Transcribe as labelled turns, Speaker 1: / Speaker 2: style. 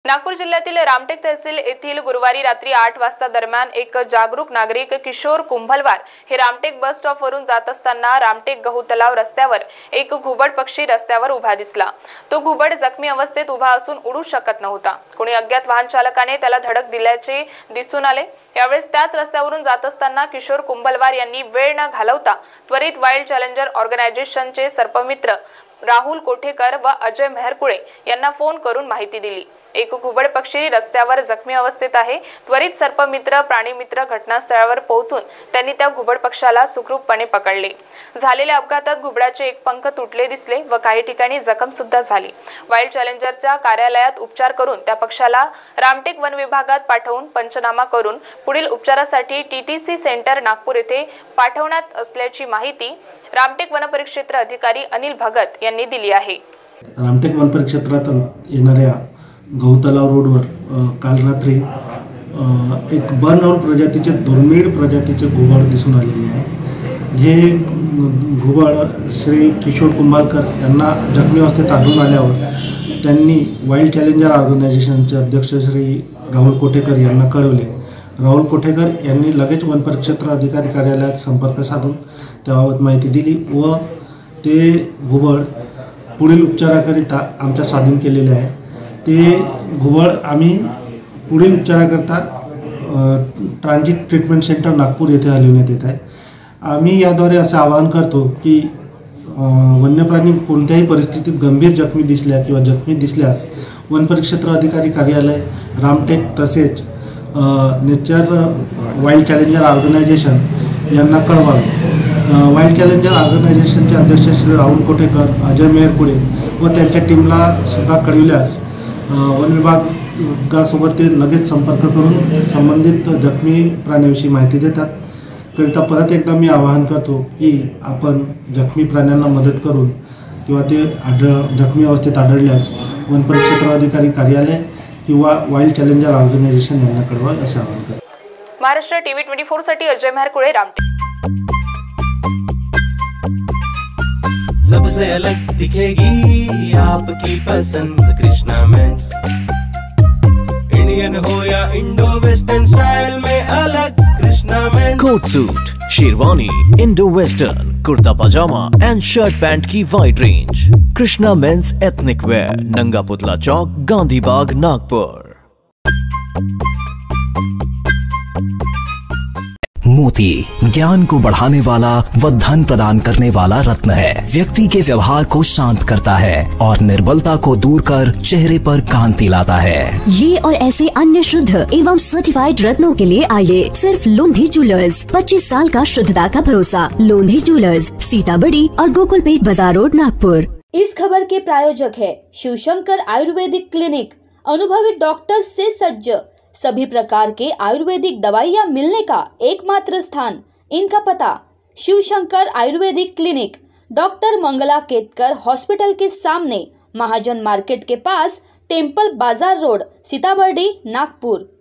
Speaker 1: नागपूर जिल्ह्यातील रामटेक तहसील येथील गुरुवारी रात्री 8 वाजता दरम्यान एक जागरूक नागरिक किशोर कुंभलवार हे रामटेक बस स्टॉप वरून जात असताना रामटेक गहू तलाव रस्त्यावर एक घुबड पक्षी रस्त्यावर उभा दिसला। तो घुबड जखमी अवस्थेत उभा असून उडू शकत नव्हता। कोणी अज्ञात वाहन चालकाने त्याला धडक दिल्याचे दिसून आले। यावेळेस त्याच रस्त्यावरून जात असताना किशोर कुंभलवार यांनी वेळ न घालवता त्वरित वाईल्ड चॅलेंजर ऑर्गनायझेशनचे सर्पमित्र राहुल कोठेकर व अजय मेहरकुळे यांना फोन करून माहिती दिली। एक घुबड पक्षी रस्त्यावर जखमी अवस्थेत आहे। त्वरित सर्पमित्र प्राणीमित्र घटनास्थळावर पोहोचून त्यांनी त्या घुबड पक्षाला सुखरूपपणे पकडले। झालेल्या अपघातात घुबडाचे एक पंख तुटले दिसले व काही ठिकाणी जखम सुद्धा झाली। वाईल्ड चॅलेंजरच्या कार्यालयात उपचार करून त्या पक्षाला रामटेक वन विभागात पाठवून पंचनामा करून पुढील उपचारासाठी टीटीसी सेंटर नागपूर येथे पाठवण्यात असल्याची माहिती रामटेक वन परिक्षेत्र अधिकारी अनिल भगत यांनी दिली आहे।
Speaker 2: रामटेक वन परिक्षेत्रात येणाऱ्या गहू तलाव रोडवर काल रात्री एक बर्नआउट प्रजातीचे दुर्मिळ प्रजातीचे घुबड दिसून आलेले आहे। हे घुबड श्री किशोर कुंभारकर यांना जखमी अवस्थेत आढळून आल्यावर त्यांनी वाईल्ड चॅलेंजर ऑर्गनायझेशनचे अध्यक्ष श्री राहुल कोठेकर यांना कळवले। राहुल कोठेकर यांनी लगेच वन परिक्षेत्र अधिकारी कार्यालयात संपर्क साधून त्याबाबत माहिती दिली व ते घुबड पुढील उपचाराकरिता आमच्या स्वाधीन केलेले आहे। ते घुबड आम्ही पुढील उपचाराकरता ट्रान्झिट ट्रीटमेंट सेंटर नागपूर येथे हलवण्यात येत आहे। आम्ही याद्वारे असे आवाहन करतो की वन्यप्राणी कोणत्याही परिस्थितीत गंभीर जखमी दिसल्या किंवा जखमी दिसल्यास वन परिक्षेत्र अधिकारी कार्यालय रामटेक तसेच नेचर वाईल्ड चॅलेंजर ऑर्गनायझेशन यांना कळवावे। वाईल्ड चॅलेंजर ऑर्गनायझेशनचे अध्यक्ष श्री राहुल कोठेकर, अजय मेहरकुळे व त्यांच्या टीमला सुद्धा कळविल्यास वन विभागासोबत ते लगेच संपर्क करून संबंधित जखमी प्राण्याविषयी माहिती देतात। करिता परत एकदा मी आवाहन करतो की आपण जखमी प्राण्यांना मदत करून किंवा ते जखमी अवस्थेत आढळल्यास वन परिक्षेत्र अधिकारी कार्यालय किंवा वाईल्ड चॅलेंजर ऑर्गनायझेशन यांना कळवावे असे आवाहन करतो।
Speaker 1: महाराष्ट्र टीव्ही 24 साठी अजय मेहरकुळे, रामटेक।
Speaker 3: सबसे अलग दिखेगी आपकी पसंद कृष्णा मेंस। इंडियन हो या इंडो वेस्टर्न स्टाइल में अलग Krishna men's.
Speaker 4: Coat suit, sherwani, Indo western, kurta pyjama and shirt pant की wide range. Krishna men's ethnic wear, Nanga Putla चौक, गांधी बाग, नागपुर। मोती ज्ञान को बढ़ाने वाला व धन प्रदान करने वाला रत्न है। व्यक्ति के व्यवहार को शांत करता है और निर्बलता को दूर कर चेहरे पर कांति लाता है।
Speaker 5: ये और ऐसे अन्य शुद्ध एवं सर्टिफाइड रत्नों के लिए आइए सिर्फ लोंधी ज्वेलर्स। 25 साल का शुद्धता का भरोसा। लोंधी ज्वेलर्स, सीताबड़ी और गोकुलपेट बाजार रोड, नागपुर।
Speaker 6: इस खबर के प्रायोजक है शिवशंकर आयुर्वेदिक क्लिनिक। अनुभवी डॉक्टर से सज्ज, सभी प्रकार के आयुर्वेदिक दवाइयाँ मिलने का एकमात्र स्थान। इनका पता Shivshankar Ayurvedic clinic, doctor Mangala Ketkar hospital के सामने, महाजन मार्केट के पास, टेम्पल बाजार रोड, सीताबर्डी, नागपुर।